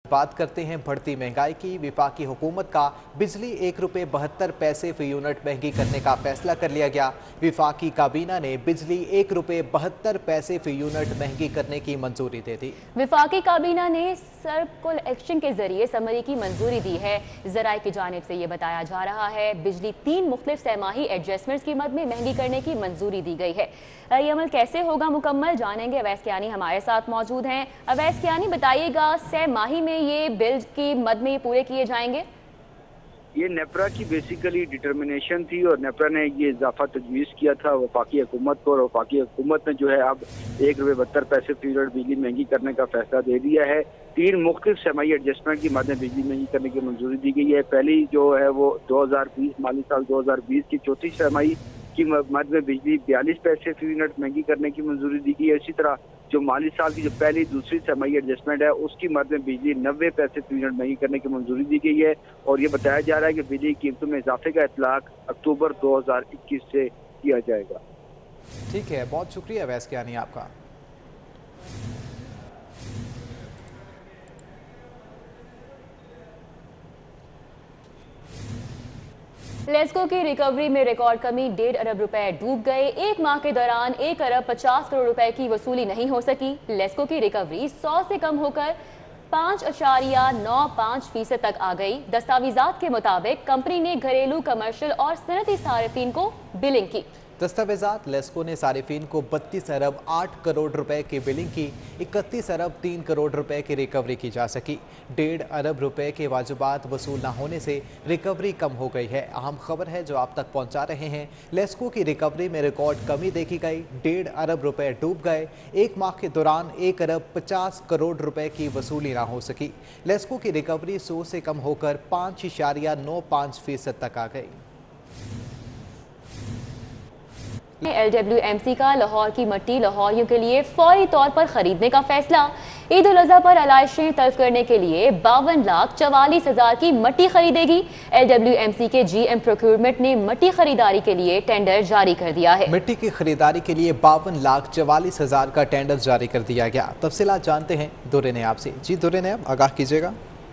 बात करते हैं बढ़ती महंगाई की। विफाकी हुकूमत का बिजली ₹1.72 फी यूनिट महंगी करने का फैसला कर लिया गया। विफाकी काबीना ने बिजली ₹1.72 फी यूनिट महंगी करने की मंजूरी दे दी। विफाकी काबीना ने सर्कुलर एक्शन के जरिए समरी की मंजूरी दी है। जराये की जानिब से ये बताया जा रहा है बिजली 3 मुख्तलिफ सहमाही एडजस्टमेंट्स की मद में महंगी करने की मंजूरी दी गई है। ये अमल कैसे होगा मुकम्मल, जानेंगे। अवैस कियानी हमारे साथ मौजूद हैं। अवैस कियानी, बताइएगा सहमाही में ये बिल की मद में ये पूरे किए जाएंगे? ये नेपरा की बेसिकली डिटर्मिनेशन थी और नेपरा ने ये इजाफा तजवीज़ किया था वफाकी हुकूमत को, और वफाकी हुकूमत ने जो है अब ₹1.72 फी यूनिट बिजली महंगी करने का फैसला दे दिया है। 3 मुख्तलिफ सहमाही एडजस्टमेंट की मद में बिजली महंगी करने की मंजूरी दी गई है। पहली जो है वो 2020 माली साल 2020 की चौथी सहमाही की मद में बिजली 42 पैसे फी यूनिट महंगी करने की मंजूरी दी गई है। इसी तरह जो माली साल की जो पहली दूसरी सहमाही एडजस्टमेंट है उसकी मद में बिजली 90 पैसे फी यूनिट महंगी करने की मंजूरी दी गई है। और ये बताया जा रहा है कि बिजली की कीमतों में इजाफे का इतलाक अक्टूबर 2021 से किया जाएगा। ठीक है, बहुत शुक्रिया अवैस कियानी आपका। लेस्को की रिकवरी में रिकॉर्ड कमी, ₹1.5 अरब डूब गए। एक माह के दौरान 1 अरब 50 करोड़ रुपए की वसूली नहीं हो सकी। लेस्को की रिकवरी 100 से कम होकर 5.95% तक आ गई। दस्तावेजात के मुताबिक कंपनी ने घरेलू, कमर्शियल और सनती सारिफीन को बिलिंग की। दस्तावेजात लेस्को ने सारिफीन को 32 अरब 8 करोड़ रुपए की बिलिंग की। 31 अरब 3 करोड़ रुपए की रिकवरी की जा सकी। ₹1.5 अरब के वाजिबात वसूल न होने से रिकवरी कम हो गई है। अहम खबर है जो आप तक पहुंचा रहे हैं। लेस्को की रिकवरी में रिकॉर्ड कमी देखी गई। ₹1.5 अरब डूब गए। एक माह के दौरान 1 अरब 50 करोड़ रुपए की वसूली ना हो सकी। लेस्को की रिकवरी 100 से कम होकर 5.95% तक आ गई। LWMC का लाहौर की मट्टी लाहौरियों के लिए फौरी तौर पर खरीदने का फैसला। ईद उल अजहा पर आलाइशें तल्फ करने के लिए 52,44,000 की मट्टी खरीदेगी। LWMC के GM प्रोक्योरमेंट ने मट्टी खरीदारी के लिए टेंडर जारी कर दिया है। मिट्टी की खरीदारी के लिए 52,44,000 का टेंडर जारी कर दिया गया। तफसीलात जानते हैं दुर्रे नयाब से। जी दुर्रे नयाब, आगाह कीजिएगा।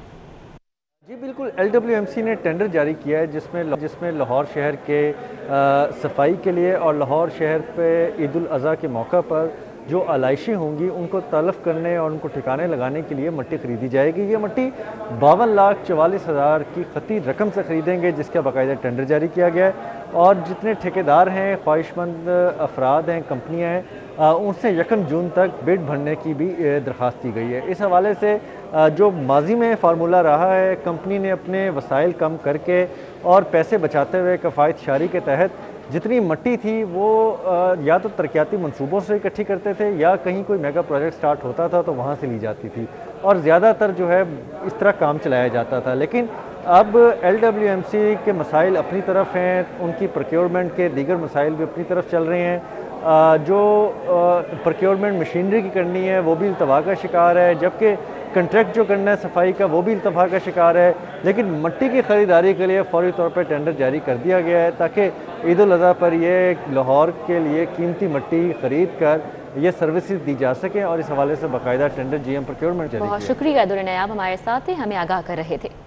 जी बिल्कुल, LWMC ने टेंडर जारी किया है जिसमें लाहौर शहर के सफाई के लिए और लाहौर शहर पे ईद उल अज़हा के मौका पर जो आलाइशें होंगी उनको तलफ़ करने और उनको ठिकाने लगाने के लिए मट्टी ख़रीदी जाएगी। ये मट्टी 52,44,000 की खती रकम से ख़रीदेंगे, जिसका बाकायदा टेंडर जारी किया गया है। और जितने ठेकेदार हैं, ख्वाहिशमंद अफराद हैं, कंपनियाँ हैं, उनसे 1 जून तक बिड भरने की भी दरख्वास्त की गई है। इस हवाले से जो माजी में फार्मूला रहा है, कंपनी ने अपने वसाइल कम करके और पैसे बचाते हुए कफ़ायत शारी के तहत जितनी मट्टी थी वो या तो तरक्याती मंसूबों से इकट्ठी करते थे या कहीं कोई मेगा प्रोजेक्ट स्टार्ट होता था तो वहाँ से ली जाती थी, और ज़्यादातर जो है इस तरह काम चलाया जाता था। लेकिन अब LWMC के मसाइल अपनी तरफ हैं, उनकी प्रोक्योरमेंट के दीगर मसाइल भी अपनी तरफ चल रहे हैं। जो प्रोक्योरमेंट मशीनरी की करनी है वो भी इल्तवा का शिकार है, जबकि कंट्रैक्ट जो करना है सफाई का वो भी इल्तफा का शिकार है। लेकिन मट्टी की ख़रीदारी के लिए फौरी तौर पर टेंडर जारी कर दिया गया है ताकि ईद उल अज़हा पर ये लाहौर के लिए कीमती मट्टी ख़रीद कर ये सर्विसेज दी जा सके, और इस हवाले से बाकायदा टेंडर GM प्रोक्योरमेंट जारी। बहुत शुक्रिया दुर्रे नयाब, हमारे साथ थे, हमें आगाह कर रहे थे।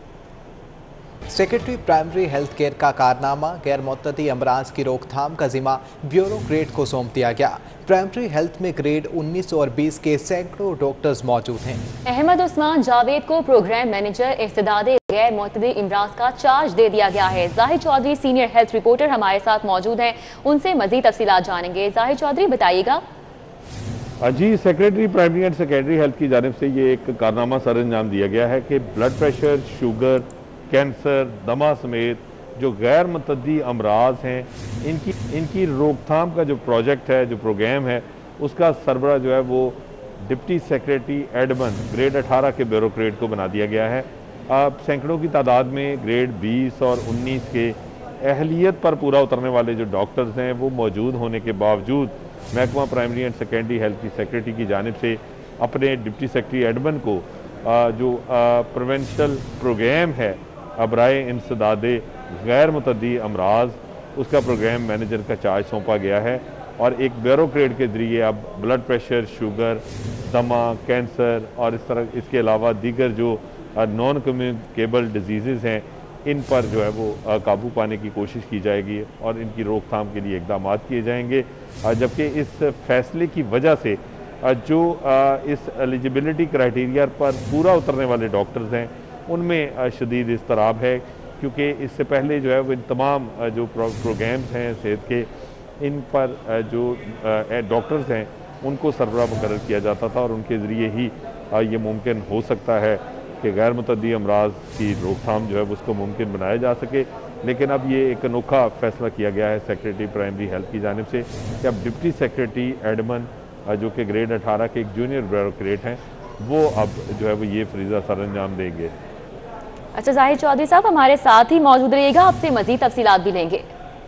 सेक्रेटरी प्राइमरी हेल्थ केयर का कारनामा, गैर मुअत्तदी अमराज की रोकथाम का जिम्मा ब्यूरोक्रेट को सौंप दिया गया। प्राइमरी हेल्थ में ग्रेड 19 और 20 के सैकड़ों डॉक्टर्स मौजूद हैं। अहमद उस्मान जावेद को प्रोग्राम मैनेजर इस्तेदादे गैर मुअत्तदी इमराज का चार्ज दे दिया गया है। Zahid Chaudhary senior health reporter हमारे साथ मौजूद हैं, उनसे मजीद तफसीलात जानेंगे। जाहिद चौधरी, बताइएगा। जी, secretary primary and secondary health की जानिब से ये एक कारनामा सर अंजाम दिया गया है कि ब्लड प्रेशर, शुगर, कैंसर, दमा समेत जो गैर मुतअद्दी अमराज हैं इनकी रोकथाम का जो प्रोजेक्ट है, जो प्रोग्राम है, उसका सरबरा जो है वो डिप्टी सेक्रेटरी एडमन ग्रेड 18 के ब्यूरोक्रेट को बना दिया गया है। अब सैकड़ों की तादाद में ग्रेड 20 और 19 के अहलियत पर पूरा उतरने वाले जो डॉक्टर्स हैं वो मौजूद होने के बावजूद महकमा प्राइमरी एंड सेकेंडरी हेल्थ की सेक्रेटरी की जानिब से अपने डिप्टी सेक्रेटरी एडमन को जो प्रिवेंशल प्रोग्राम है अबराए इंसदादे गैर मुतअद्दी अमराज, उसका प्रोग्राम मैनेजर का चार्ज सौंपा गया है। और एक ब्यूरोक्रेट के ज़रिए अब ब्लड प्रेशर, शुगर, दमा, कैंसर और इस तरह इसके अलावा दीगर जो नॉन कम्युनिकेबल डिजीज़ हैं इन पर जो है वो काबू पाने की कोशिश की जाएगी और इनकी रोकथाम के लिए इकदाम किए जाएंगे। जबकि इस फैसले की वजह से जो इस एलिजिबिलिटी क्राइटेरिया पर पूरा उतरने वाले डॉक्टर्स हैं उनमें शदीद इज़्तिराब है, क्योंकि इससे पहले जो है वो इन तमाम जो प्रोग्राम्स हैं सेहत के, इन पर जो डॉक्टर्स हैं उनको सरबराह मुकर्रर किया जाता था और उनके ज़रिए ही ये मुमकिन हो सकता है कि गैर मुतद्दी अमराज की रोकथाम जो है उसको मुमकिन बनाया जा सके। लेकिन अब ये एक अनोखा फैसला किया गया है सेक्रेटरी प्राइमरी हेल्थ की जानिब से कि अब डिप्टी सेक्रेटरी एडमन जो कि ग्रेड 18 के एक जूनियर ब्यूरोक्रेट हैं वो अब जो है वो ये फरीज़ा सर अंजाम देंगे। अच्छा जाहिर चौधरी साहब हमारे साथ ही मौजूद रहिएगा, आपसे मजीद तफसीलात भी लेंगे।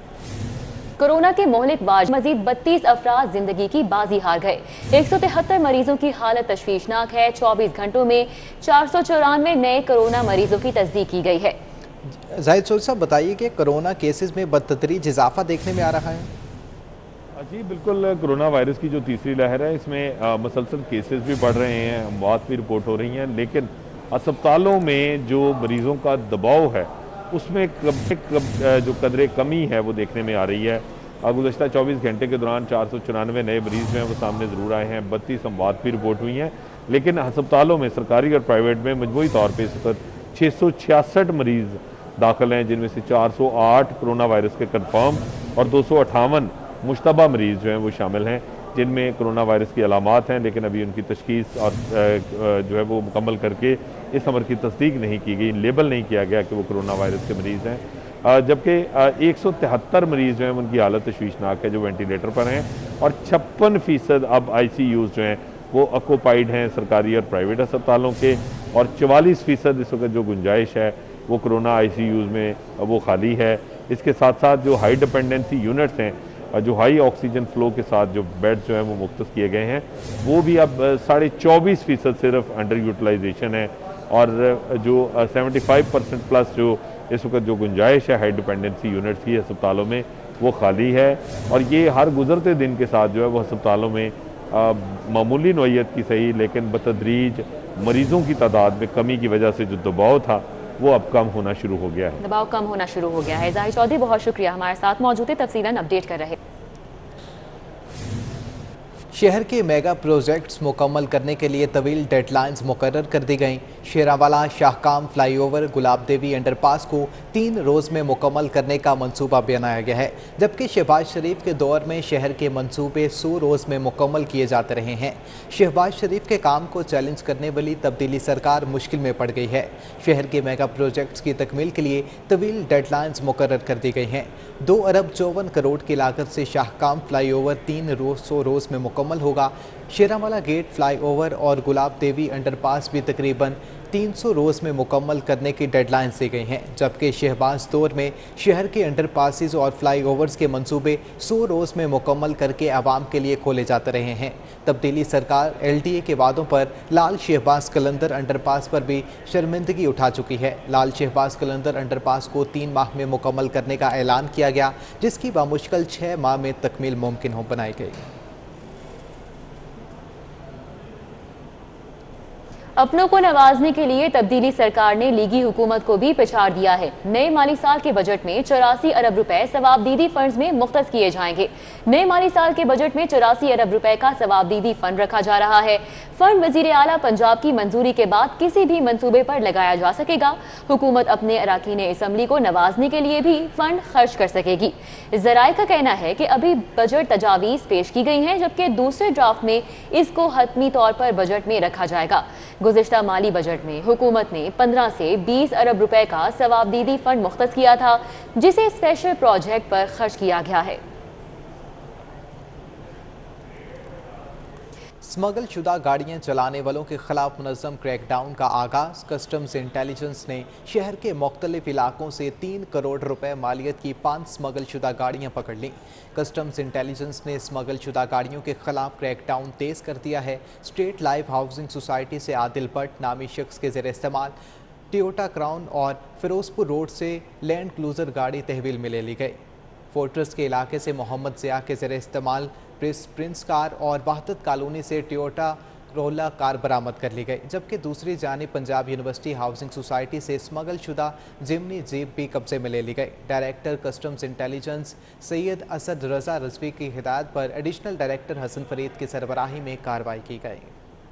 कोरोना के मोहलिक बाज मजीद 32 अफराद जिंदगी की बाजी हार गए। 173 मरीजों की हालत तशवीशनाक है। 24 घंटों में 494 नए कोरोना मरीजों की तस्दीक की गई है। जाहिद चौधरी साहब बताइए कि कोरोना केसेस में बदतदरीज इजाफा देखने में आ रहा है। जी बिल्कुल, कोरोना वायरस की जो तीसरी लहर है इसमें मसलसल केसेस भी बढ़ रहे हैं, मौत भी रिपोर्ट हो रही हैं, लेकिन अस्पतालों में जो मरीज़ों का दबाव है उसमें जो कदरे कमी है वो देखने में आ रही है। गुज़श्ता 24 घंटे के दौरान 494 नए मरीज़ जो हैं वो सामने ज़रूर आए हैं, 32 अमवात भी रिपोर्ट हुई हैं, लेकिन अस्पतालों में सरकारी और प्राइवेट में मजमूई तौर पर इस वक्त 666 मरीज़ दाखिल हैं, जिनमें से 408 कोरोना वायरस के कन्फर्म और 258 मुश्तबा मरीज़ जो हैं वो शामिल हैं, जिनमें कोरोना वायरस की अलामात हैं, लेकिन अभी उनकी तशखीस और जो है वो मुकम्मल करके इस अमर की तस्दीक नहीं की गई, लेबल नहीं किया गया कि वो कोरोना वायरस के मरीज़ हैं। जबकि 173 मरीज़ जो हैं उनकी हालत तशवीशनाक है जो वेंटिलेटर पर हैं और 56% अब ICUs जो हैं वो ऑक्यूपाइड हैं सरकारी और प्राइवेट अस्पतालों के, और 44% इस वक्त जो गुंजाइश है वो कोरोना ICUs में वो खाली है। इसके साथ साथ जो हाई डिपेंडेंसी यूनिट्स हैं, जो हाई ऑक्सीजन फ्लो के साथ जो बेड्स जो हैं वो मुख्तस किए गए हैं, वो भी अब 24.5% सिर्फ अंडर यूटिलाइजेशन है, और जो 75% प्लस जो इस वक्त जो गुंजाइश है हाई डिपेंडेंसी यूनिट्स की अस्पतालों में वो खाली है। और ये हर गुजरते दिन के साथ जो है वो अस्पतालों में मामूली नौइयत की सही लेकिन बतदरीज मरीज़ों की तादाद में कमी की वजह से जो दबाव था वो अब कम होना शुरू हो गया है। दबाव कम होना शुरू हो गया है। जाहिर चौधरी बहुत शुक्रिया, हमारे साथ मौजूद है, तफसीलन अपडेट कर रहे। शहर के मेगा प्रोजेक्ट्स मुकम्मल करने के लिए तवील डेडलाइंस मुकर्रर कर दी गईं। शेरावाला शाहकाम फ्लाईओवर गुलाब देवी अंडरपास को 3 रोज़ में मुकम्मल करने का मंसूबा बनाया गया है, जबकि शहबाज शरीफ के दौर में शहर के मंसूबे 100 रोज़ में मुकम्मल किए जाते रहे हैं। शहबाज शरीफ के काम को चैलेंज करने वाली तब्दीली सरकार मुश्किल में पड़ गई है। शहर के मेगा प्रोजेक्ट्स की तकमील के लिए तवील डेडलाइंस मुकर्रर कर दी गई हैं। 2 अरब 54 करोड़ की लागत से शाहकाम फ्लाईओवर 300 रोज़ में मुकम्मल होगा। शेरावाला गेट फ्लाईओवर और गुलाब देवी अंडरपास भी तकरीबन 300 रोज़ में मुकम्मल करने की डेडलाइंस दी गई हैं, जबकि शहबाज दौर में शहर के अंडरपासिस और फ्लाईओवर्स के मंसूबे 100 रोज़ में मुकम्मल करके आवाम के लिए खोले जाते रहे हैं। तब्दीली सरकार LTA के वादों पर लाल शहबाज कलंदर अंडरपास पर भी शर्मिंदगी उठा चुकी है। लाल शहबाज कलंदर अंडरपास को 3 माह में मुकम्मल करने का ऐलान किया गया, जिसकी बामुश्किल 6 माह में तकमील मुमकिन हो बनाई गई। अपनों को नवाजने के लिए तब्दीली सरकार ने लीगी हुकूमत को भी पछाड़ दिया है। नए माली साल के बजट में 84 अरब रुपए सवाबदीदी फंड्स में मुख्तस किए जाएंगे। नए माली साल के बजट में 84 अरब रुपए का सवाबदीदी फंड रखा जा रहा है। फंड वजीर आला पंजाब की मंजूरी के बाद किसी भी मंसूबे पर लगाया जा सकेगा। हुकूमत अपने अराकीन असम्बली को नवाजने के लिए भी फंड खर्च कर सकेगी। ज़राए का कहना है कि अभी बजट तजावीज़ पेश की गई हैं, जबकि दूसरे ड्राफ्ट में इसको हतमी तौर पर बजट में रखा जाएगा। गुज़िश्ता माली बजट में हुकूमत ने 15 से 20 अरब रुपए का सवाबदीदी फंड मुख्तस किया था, जिसे स्पेशल प्रोजेक्ट पर खर्च किया गया है। स्मगल शुदा गाड़ियां चलाने वालों के खिलाफ मुनज़्ज़म क्रैकडाउन का आगाज़। कस्टम्स इंटेलिजेंस ने शहर के मुख्तलिफ इलाकों से 3 करोड़ रुपए मालियत की 5 स्मगल शुदा गाड़ियां पकड़ लीं। कस्टम्स इंटेलिजेंस ने स्मगल शुदा गाड़ियों के खिलाफ क्रैकडाउन तेज़ कर दिया है। स्टेट लाइफ हाउसिंग सोसाइटी से आदिल भट्ट नामी शख्स के ज़ेर इस्तेमाल टोयोटा क्राउन और फिरोजपुर रोड से लैंड क्रूज़र गाड़ी तहवील में ले ली गई। फोर्ट्रेस के इलाके से मोहम्मद ज़िया के ज़रिए इस्तेमाल प्रिंस कार और वाहदत कॉलोनी से टोयोटा कोरोला कार बरामद कर ली गई, जबकि दूसरी जानिब पंजाब यूनिवर्सिटी हाउसिंग सोसाइटी से स्मगल शुदा जिमनी जीप भी कब्जे में ले ली गई। Director customs intelligence Syed Asad Raza Rizvi की हिदायत पर एडिशनल डायरेक्टर हसन फरीद की सरबराही में कार्रवाई की गई।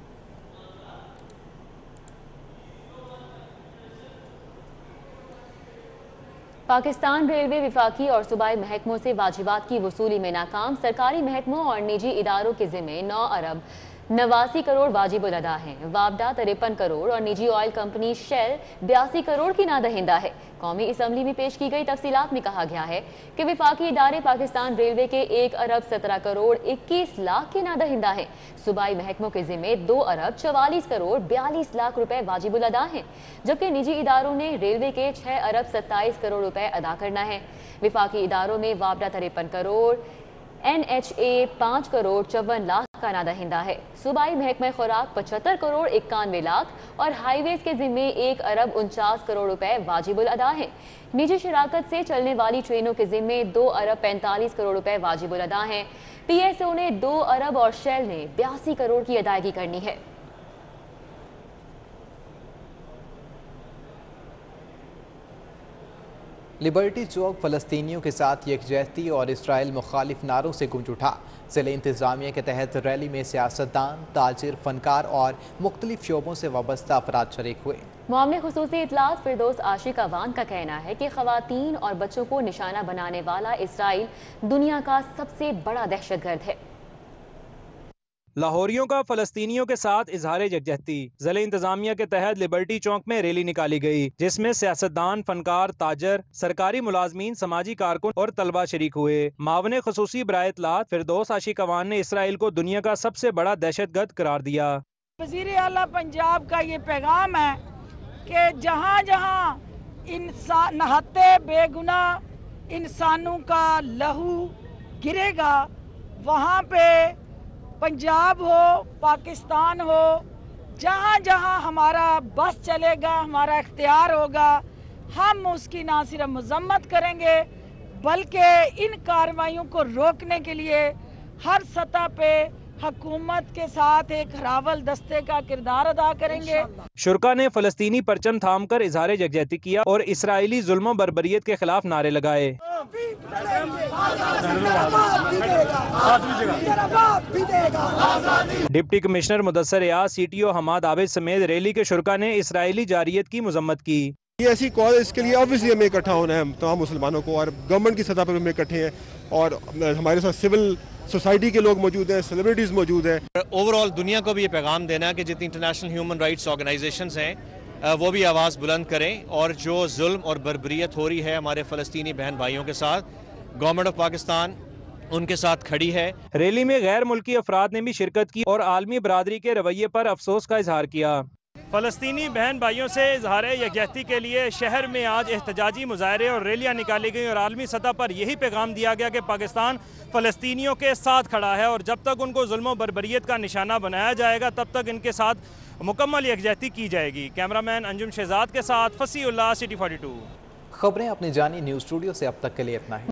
पाकिस्तान रेलवे विफाकी और सूबाई महकमों से वाजिबात की वसूली में नाकाम। सरकारी महकमों और निजी इदारों के ज़िम्मे 9 अरब 89 करोड़ वाजिबुल अदा हैं। वापडा 53 करोड़ और निजी ऑयल कंपनी शेल 82 करोड़ की नादहिंदा है। कौमी असम्बली में पेश की गई तफसीलात में कहा गया है कि विफाकी इदारे पाकिस्तान रेलवे के 1 अरब 17 करोड़ 21 लाख के नादहिंदा हैं। सूबाई महकमों के जिम्मे 2 अरब 44 करोड़ 42 लाख रुपए वाजिबुल अदा हैं, जबकि निजी इदारों ने रेलवे के 6 अरब 27 करोड़ रुपए अदा करना है। विफाकी इदारों में वापडा 53 करोड़, NHA 5 करोड़ 54 लाख का नादहिंदा है। सूबाई महकमा खुराक 75 करोड़ 91 लाख और हाईवेज के जिम्मे 1 अरब 49 करोड़ रुपए वाजिबुल अदा है। निजी शराकत से चलने वाली ट्रेनों के जिम्मे 2 अरब 45 करोड़ रुपए वाजिबुल अदा हैं। PSO ने 2 अरब और शेल ने 82 करोड़ की अदायगी करनी है। लिबर्टी चौक फ़लस्तीनियों के साथ यकजहती और इसराइल मुखालिफ नारों से गूंज उठा। ज़िले इंतज़ामिया के तहत रैली में सियासतदान, ताजिर, फनकार और मुख्तलिफ शोबों से वाबस्ता अफराद शरीक हुए। मामले खुसूसी इतलात फिरदौस आशिक अवान का कहना है कि ख़वातीन और बच्चों को निशाना बनाने वाला इसराइल दुनिया का सबसे बड़ा दहशतगर्द है। लाहौरियों का फ़लस्तीनियों के साथ इजहार यकजहती। ज़िले इंतजामिया के तहत लिबर्टी चौक में रैली निकाली गई, जिसमें सियासतदान, फनकार, ताजर, सरकारी मुलाजमीन, समाजी कारकुन और तलबा शरीक हुए। मावने खुसूसी बराए इतलात फिरदौस आशिक अवान ने इसराइल को दुनिया का सबसे बड़ा दहशतगर्द करार दिया। वज़ीर आला पंजाब का ये पैगाम है कि जहाँ जहाँ इंसान नहाते बेगुनाह इंसानों का लहू गिरेगा, वहाँ पे पंजाब हो, पाकिस्तान हो, जहाँ जहाँ हमारा बस चलेगा, हमारा इख्तियार होगा, हम उसकी ना सिर्फ मजम्मत करेंगे बल्कि इन कार्रवाइयों को रोकने के लिए हर सतह पे हुकूमत के साथ एक हरावल दस्ते का किरदार अदा करेंगे। शुरका ने फ़लस्तीनी परचम थाम कर इजहार यकजहती किया और इसराइली जुल्म बर्बरियत के खिलाफ नारे लगाए। Deputy commissioner Mudassar Riaz, CTO Hammad Abid समेत रैली के शुरका ने इसराइली जारियत की मजम्मत की। ये ऐसी कॉज, इसके लिए ऑब्वियसली हमें इकट्ठा होना है, हम तमाम मुसलमानों को, और गवर्नमेंट की सतह पर हम इकट्ठे हैं और हमारे साथ सिविल सोसाइटी के लोग मौजूद हैं, सेलिब्रिटीज़ मौजूद हैं। ओवरऑल दुनिया को भी ये पैगाम देना है कि जितनी इंटरनेशनल ह्यूमन राइट्स ऑर्गेनाइजेशंस हैं वो भी आवाज़ बुलंद करें, और जो जुल्म और बर्बरियत हो रही है हमारे फ़लस्तीनी बहन भाइयों के साथ, गवर्नमेंट ऑफ पाकिस्तान उनके साथ खड़ी है। रैली में गैर मुल्की अफराद ने भी शिरकत की और आलमी बरादरी के रवैये पर अफसोस का इजहार किया। फ़लस्तीनी बहन भाइयों से इजहार यकजहती के लिए शहर में आज एहतजाजी मुजाहरे और रैलियाँ निकाली गई और आलमी सतह पर यही पैगाम दिया गया कि पाकिस्तान फ़लस्तीनियों के साथ खड़ा है और जब तक उनको जुल्म बर्बरियत का निशाना बनाया जाएगा तब तक इनके साथ मुकम्मल यकजहती की जाएगी। कैमरामैन अंजुम शहजाद के साथ फसीउल्लाह, City 42। खबरें अपनी जानी न्यूज़ स्टूडियो से अब तक के लिए इतना ही।